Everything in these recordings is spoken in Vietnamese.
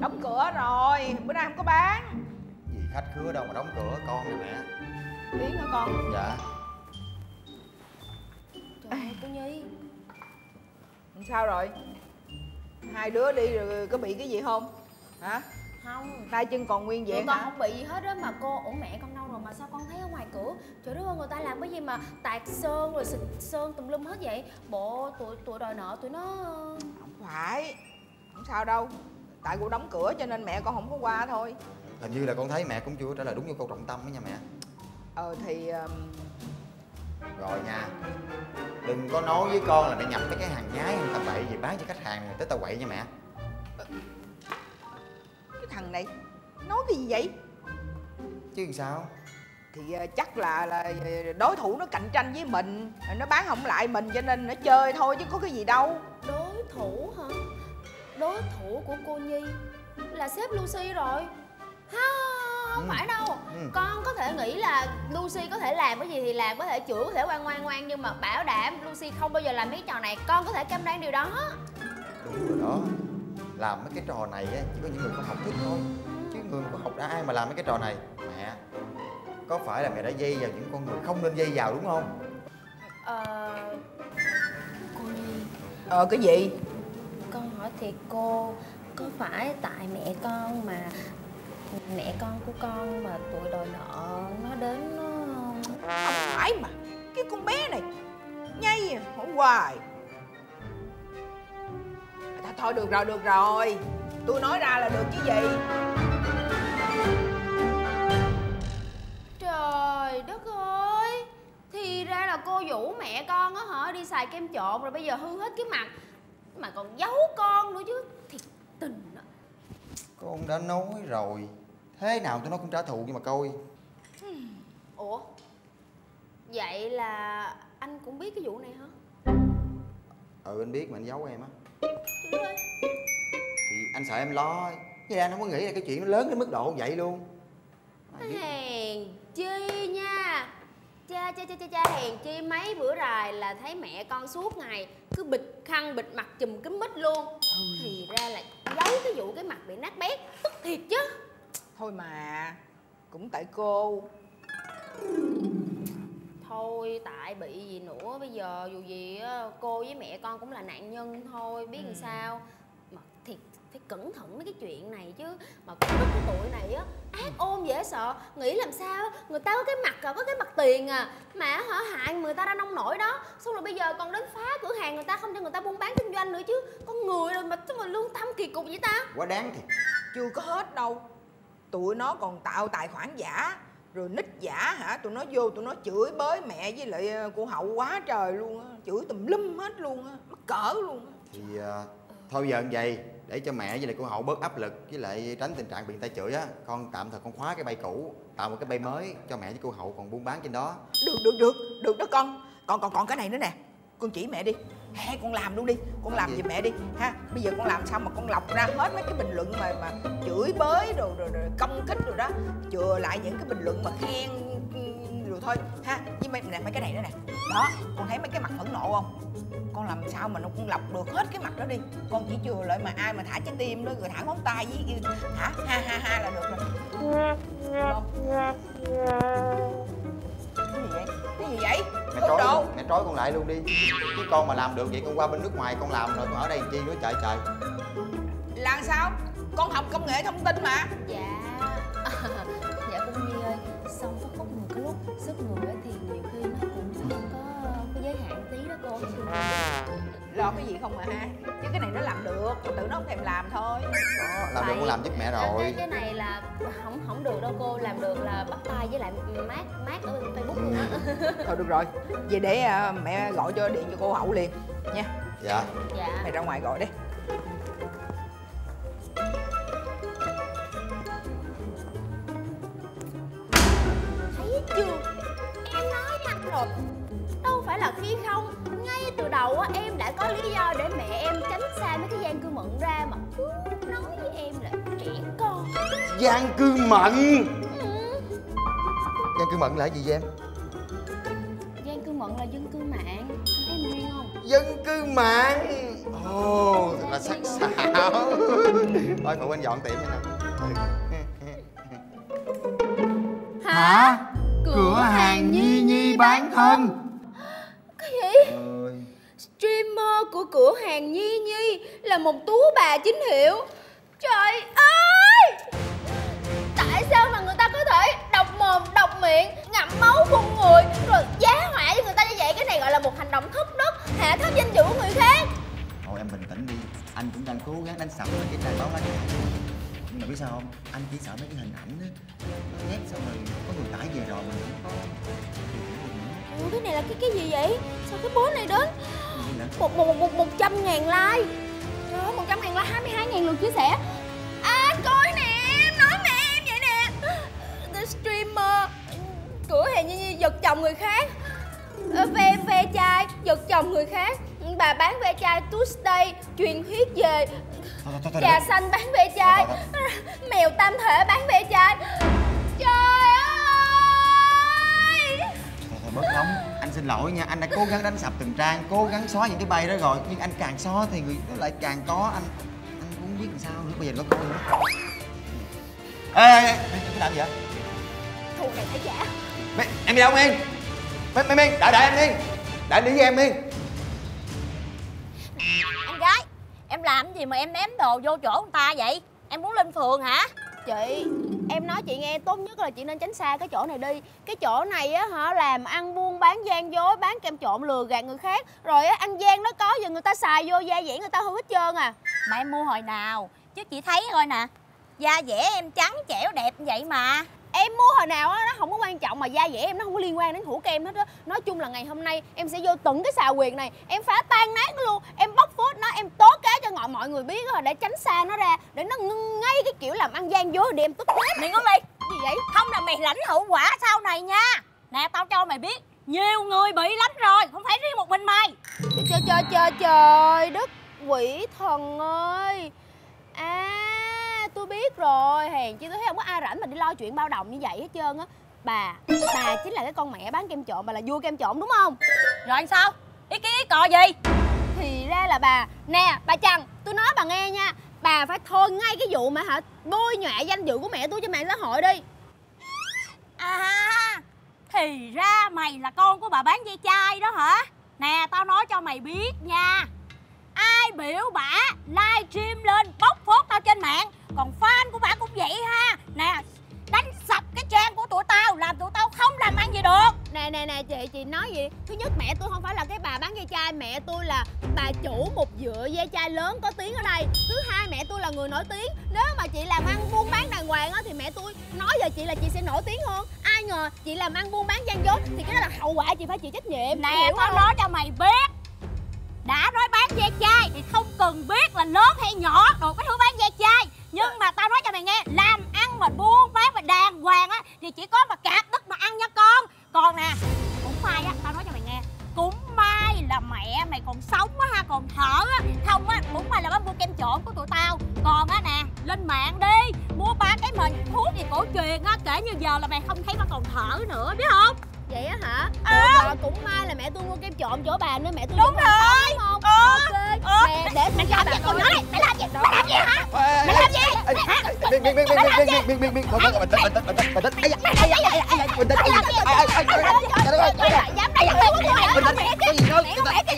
Đóng cửa rồi, bữa nay không có bán. Gì khách khứa đâu mà đóng cửa, con nè mẹ. Tiến hả con? Dạ. Trời ơi cô Nhi. Sao rồi? Hai đứa đi rồi có bị cái gì không? Hả? Không, Tay chân còn nguyên tụi vẹn con hả? không bị gì hết á. Mà cô, ủa mẹ con đâu rồi mà sao con thấy ở ngoài cửa? Trời đất ơi, người ta làm cái gì mà tạt sơn rồi xịt sơn tùm lum hết vậy? Bộ tụi đòi nợ tụi nó... Không phải, không sao đâu. Tại cô đóng cửa cho nên mẹ con không có qua thôi. Hình như là con thấy mẹ cũng chưa trả lời đúng vô câu trọng tâm đó nha mẹ. Thì Rồi nha, đừng có nói với con là để nhập mấy cái hàng nhái hay tao bậy gì bán cho khách hàng này tới tao quậy nha mẹ. cái thằng này nói cái gì vậy? Chứ sao? Thì chắc là đối thủ nó cạnh tranh với mình, nó bán không lại mình cho nên nó chơi thôi chứ có cái gì đâu. Đối thủ hả? Đối thủ của cô Nhi là sếp Lucy rồi. Không phải đâu. Con có thể nghĩ là Lucy có thể làm cái gì thì làm, có thể chửi, có thể ngoan, nhưng mà bảo đảm Lucy không bao giờ làm mấy cái trò này. Con có thể cam đoan điều đó. Đúng rồi đó. Làm mấy cái trò này á chỉ có những người có học thích thôi, chứ người có học đã ai mà làm mấy cái trò này. Mẹ, có phải là mẹ đã dây vào những con người không nên dây vào đúng không? Cô Nhi, Cái gì? con hỏi thiệt cô, có phải tại mẹ con mà mẹ con của con mà tụi đòi nợ nó đến nó... Không phải mà, cái con bé này nhây hỏi hoài. Thôi được rồi, tôi nói ra là được chứ gì. Trời đất ơi, thì ra là cô vũ mẹ con á hả, đi xài kem trộn rồi bây giờ hư hết cái mặt mà còn giấu con nữa chứ, thiệt tình á. Con đã nói rồi, thế nào tụi nó cũng trả thù nhưng mà coi. Ủa, vậy là anh cũng biết cái vụ này hả? Anh biết mà anh giấu em á. Trời ơi. Thì anh sợ em lo, với anh không có nghĩ là cái chuyện nó lớn đến mức độ vậy luôn. Hèn chi nha. Cha hèn chi mấy bữa rày là thấy mẹ con suốt ngày cứ bịt khăn bịt mặt chùm kín mít luôn. Thì ra là giấu cái vụ cái mặt bị nát bét, tức thiệt chứ. Thôi mà, cũng tại cô. Thôi tại bị gì nữa, bây giờ dù gì á cô với mẹ con cũng là nạn nhân thôi, biết làm sao. Mà thiệt phải cẩn thận mấy cái chuyện này chứ. Mà con nít cái tuổi này á ác ôn dễ sợ, nghĩ làm sao người ta có cái mặt có cái mặt tiền mà hả hại người ta ra nông nổi đó, xong rồi bây giờ còn đến phá cửa hàng người ta, không cho người ta buôn bán kinh doanh nữa chứ. Con người rồi mà lương tâm kỳ cục vậy ta. Quá đáng thiệt. Chưa có hết đâu, tụi nó còn tạo tài khoản giả rồi nick giả hả, tụi nó vô tụi nó chửi bới mẹ với lại cô Hậu quá trời luôn á, chửi tùm lum hết luôn á, mắc cỡ luôn á. Thì thôi giờ như vậy, để cho mẹ với lại cô Hậu bớt áp lực với lại tránh tình trạng bị người ta chửi á, con tạm thời con khóa cái bay cũ, tạo một cái bay mới cho mẹ với cô Hậu còn buôn bán trên đó. Được đó con. Còn cái này nữa nè, con chỉ mẹ đi. Hay con làm luôn đi, con làm giùm mẹ đi ha. Bây giờ con làm xong mà con lọc ra hết mấy cái bình luận mà chửi bới rồi công kích rồi đó, chừa lại những cái bình luận mà khen rồi thôi ha. Với mấy cái này nữa nè, đó con thấy mấy cái mặt phẫn nộ không, con làm sao mà nó con lọc được hết cái mặt đó đi. Con chỉ chừa lại mà ai mà thả trái tim đó rồi thả ngón tay với thả ha là được rồi, được không? Cái gì vậy? Mẹ trói con lại luôn đi, chứ con mà làm được vậy con qua bên nước ngoài con làm rồi con ở đây làm chi nữa trời. Làm sao? Con học công nghệ thông tin mà. Dạ cô Nhi ơi, xong có khúc một cái lúc sức người thì nhiều khi nó cũng không có giới hạn tí đó cô. Lo cái gì không mà ha, chứ cái này nó làm được, tự nó không thèm làm thôi. Đó, làm được con làm giúp mẹ rồi. Cái này là không được đâu cô, làm được là bắt tay với lại mát ở bên Facebook luôn á. Thôi được rồi, về để mẹ gọi điện cho cô Hậu liền nha. Dạ. Mày ra ngoài gọi đi. Thấy chưa, em nói anh rồi, đâu phải là khi không. Ngay từ đầu á em đã có lý do để mẹ em tránh xa mấy cái gian cư mận ra mà cứ nói với em là trẻ con. Gian cư mận. Gian cư mận là cái gì vậy em? Gian cư bận là dân cư mạng. Anh thấy em duyên không? Dân cư mạng. Ồ, thật là sắc sảo. Thôi phụ huynh dọn tiệm đi nè. Hả? Cửa hàng Nhi Nhi bán thân. Cái gì? Streamer của cửa hàng Nhi Nhi là một tú bà chính hiệu. Trời ơi! Tại sao mà người ta có thể độc mồm, độc miệng, ngậm máu phun người rồi giá họa cho người ta như vậy? Cái này gọi là một hành động thất đức, hạ thấp danh dự của người khác. Thôi em bình tĩnh đi. Anh cũng đang cố gắng đánh sập lên cái trang báo lá cải. Nhưng mà biết sao không? Anh chỉ sợ mấy cái hình ảnh á, nó ghép xong rồi có người tải về rồi mà không có. Ủa, cái này là cái gì vậy? Sao cái post này đến 100.000 like? Trời ơi, 100.000 like, 22.000 lượt chia sẻ. À, coi nè, em nói mẹ em vậy nè. The streamer cửa hàng Nhi Nhi giật chồng người khác. Ve chai giật chồng người khác. Bà bán ve chai Tuesday truyền thuyết về trà xanh bán ve chai. Mèo tam thể bán ve chai. Trời ơi! Thôi bớt nóng. Anh xin lỗi nha, anh đã cố gắng đánh sập từng trang, cố gắng xóa những cái bay đó rồi, nhưng anh càng xóa thì người nó lại càng có. Anh cũng không biết làm sao nữa, bây giờ nó coi nữa. Ê, em làm gì vậy? Thù này phải trả. Em đi đâu Miên? Miên, đợi em Miên. Đợi đi với em Miên. Em gái, em làm gì mà em ném đồ vô chỗ người ta vậy? Em muốn lên phường hả? Chị, em nói chị nghe, tốt nhất là chị nên tránh xa cái chỗ này đi. Cái chỗ này á hả, làm ăn buôn bán gian dối, bán kem trộn lừa gạt người khác. Rồi á, ăn gian nó có, giờ người ta xài vô da dẻ người ta hư hết trơn à. Mà em mua hồi nào? Chứ chị thấy coi nè, da dẻ em trắng trẻo đẹp vậy mà. Em mua hồi nào á, nó không có quan trọng, mà da dẻ em nó không có liên quan đến hũ kem hết á. Nói chung là ngày hôm nay em sẽ vô từng cái xào huyệt này, em phá tan nát nó luôn, em bóc phốt nó, em tố cáo cho mọi người biết rồi để tránh xa nó ra, để nó ngưng ngay cái kiểu làm ăn gian dối để em tức hết. Mày ngon đi. Gì vậy? Không là mày lãnh hậu quả sau này nha. Nè, tao cho mày biết, nhiều người bị lắm rồi, không phải riêng một mình mày. Trời đất quỷ thần ơi. À, tôi biết rồi, hèn chi tôi thấy không có ai rảnh mà đi lo chuyện bao đồng như vậy hết trơn á. Bà chính là cái con mẹ bán kem trộn, bà là vua kem trộn đúng không? Rồi sao? Ý kiến ý cò gì? Thì ra là bà. Nè bà Trần, tôi nói bà nghe nha, bà phải thôi ngay cái vụ mà bôi nhọa danh dự của mẹ tôi trên mạng xã hội đi. À, thì ra mày là con của bà bán dây chai đó hả? Nè, tao nói cho mày biết nha, ai biểu bả livestream lên bóc phốt tao trên mạng, còn fan của bả cũng vậy ha. Nè, đánh sập cái trang của tụi tao, làm tụi tao không làm ăn gì được. Nè chị nói gì? Thứ nhất, mẹ tôi không phải là cái bà bán dây chai, mẹ tôi là bà chủ một dựa dây chai lớn có tiếng ở đây. Thứ hai, mẹ tôi là người nổi tiếng. Nếu mà chị làm ăn buôn bán đàng hoàng á thì mẹ tôi nói giờ chị là chị sẽ nổi tiếng hơn. Ai ngờ chị làm ăn buôn bán gian dối thì cái đó là hậu quả, chị phải chịu trách nhiệm. Nè, tao nói cho mày biết, đã nói bán ve chai thì không cần biết là lớn hay nhỏ rồi cái thứ bán ve chai. Nhưng mà tao nói cho mày nghe, làm ăn mà buôn bán mà đàng hoàng á thì chỉ có mà cạp đất mà ăn nha con. Còn nè, cũng may á, tao nói cho mày nghe, cũng may là mẹ mày còn sống á ha, còn thở á, không á cũng may là bán mua kem trộn của tụi tao. Còn á nè, lên mạng đi mua ba cái mền thuốc gì cổ truyền á, kể như giờ là mày không thấy nó còn thở nữa, biết không? Vậy á hả? À. Cũng may là mẹ tôi mua kem trộn chỗ bà nên mẹ tôi Đúng vẫn còn sống, rồi. đúng không? Ok. Nè, để mày làm gì con nói đi, mày làm gì? Mày làm gì hả? Mày làm gì? Miên, thôi bình tĩnh. Bình tĩnh. Dám đây là Có gì nói,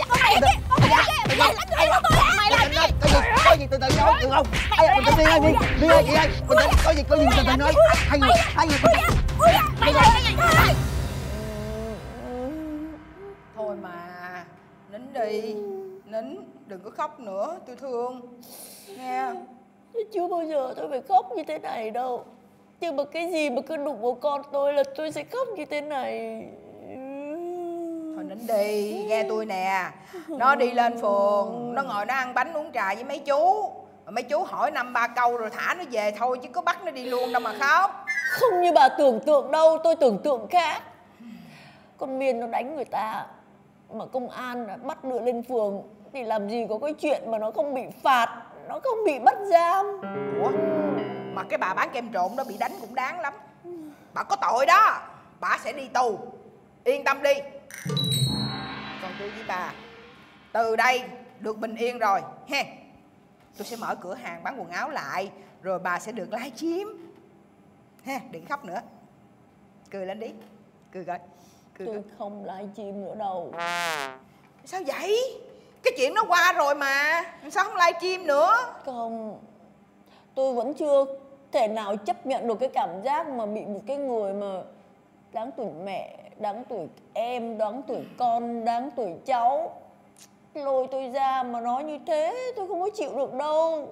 có gì từ từ nói, được không? Bình tĩnh đi ơi, Miên ơi, chị ơi, bình tĩnh, có gì từ từ nói, hai người Thôi mà nín đi, nín, đừng có khóc nữa, tôi thương nghe. Chưa bao giờ tôi phải khóc như thế này đâu. Nhưng mà cái gì mà cứ đụng vào con tôi là tôi sẽ khóc như thế này. Thôi nín đi, nghe tôi nè. Nó đi lên phường, nó ngồi nó ăn bánh uống trà với mấy chú. Mấy chú hỏi 5-3 câu rồi thả nó về thôi, chứ có bắt nó đi luôn đâu mà khóc. Không như bà tưởng tượng đâu, tôi tưởng tượng khác. Con Miên nó đánh người ta mà công an bắt đưa lên phường thì làm gì có cái chuyện mà nó không bị phạt, nó không bị bắt giam. Ủa? Mà cái bà bán kem trộn đó bị đánh cũng đáng lắm. Bà có tội đó, bà sẽ đi tù. Yên tâm đi. tôi với bà. Từ đây được bình yên rồi he. Tôi sẽ mở cửa hàng bán quần áo lại, rồi bà sẽ được livestream ha, đừng khóc nữa. Cười lên đi, cười coi. Tôi không livestream nữa đâu. Sao vậy? Cái chuyện nó qua rồi mà, sao không livestream nữa? Không, tôi vẫn chưa thể nào chấp nhận được cái cảm giác mà bị một cái người mà đáng tuổi mẹ, đáng tuổi em, đáng tuổi con, đáng tuổi cháu lôi tôi ra mà nói như thế. Tôi không có chịu được đâu.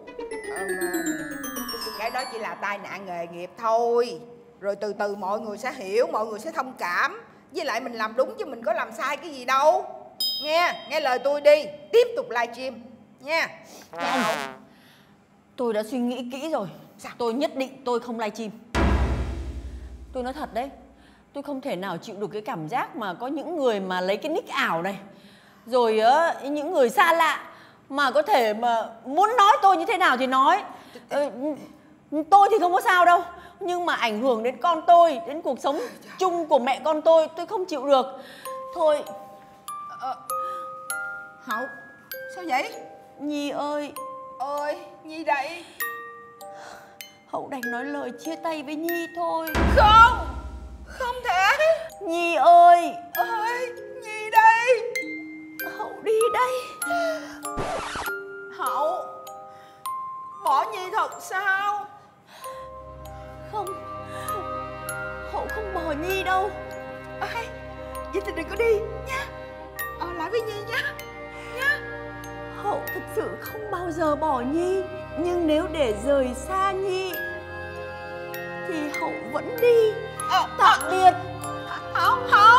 Cái đó chỉ là tai nạn nghề nghiệp thôi. Rồi từ từ mọi người sẽ hiểu, mọi người sẽ thông cảm. Với lại mình làm đúng chứ mình có làm sai cái gì đâu. Nghe lời tôi đi, tiếp tục livestream nha. Không, tôi đã suy nghĩ kỹ rồi. Sao? Tôi nhất định tôi không livestream. Tôi nói thật đấy, tôi không thể nào chịu được cái cảm giác mà có những người mà lấy cái nick ảo này, rồi những người xa lạ mà có thể mà muốn nói tôi như thế nào thì nói. Tôi thì không có sao đâu, nhưng mà ảnh hưởng đến con tôi, đến cuộc sống chung của mẹ con tôi không chịu được. Thôi. Hậu, sao vậy? Nhi ơi. Ơi, Nhi đây. Hậu đành nói lời chia tay với Nhi thôi. Không, không thể. Nhi ơi. Ơi, Nhi đây. Hậu đi đây. Hậu, bỏ Nhi thật sao? Không, Hậu không bỏ Nhi đâu. Ê, vậy thì đừng có đi nha. Ở lại với Nhi nha. Hậu thực sự không bao giờ bỏ Nhi, nhưng nếu để rời xa Nhi thì Hậu vẫn đi. Tạm biệt. Hậu, Hậu.